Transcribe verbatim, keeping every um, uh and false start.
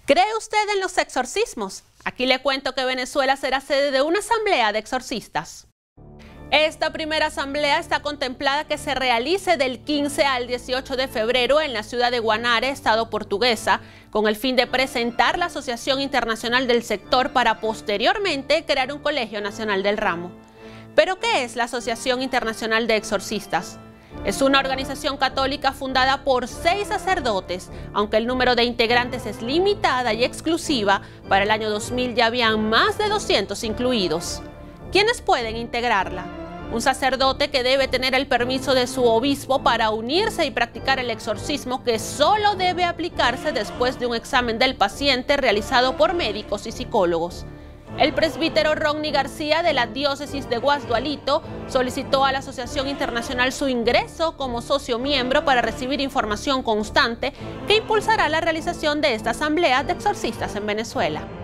¿Cree usted en los exorcismos? Aquí le cuento que Venezuela será sede de una asamblea de exorcistas. Esta primera asamblea está contemplada que se realice del quince al dieciocho de febrero en la ciudad de Guanare, Estado Portuguesa, con el fin de presentar la Asociación Internacional del Sector para posteriormente crear un Colegio Nacional del Ramo. ¿Pero qué es la Asociación Internacional de Exorcistas? Es una organización católica fundada por seis sacerdotes, aunque el número de integrantes es limitada y exclusiva. Para el año dos mil ya habían más de doscientos incluidos. ¿Quiénes pueden integrarla? Un sacerdote que debe tener el permiso de su obispo para unirse y practicar el exorcismo, que solo debe aplicarse después de un examen del paciente realizado por médicos y psicólogos. El presbítero Ronnie García de la diócesis de Guasdualito solicitó a la Asociación Internacional su ingreso como socio miembro para recibir información constante que impulsará la realización de esta asamblea de exorcistas en Venezuela.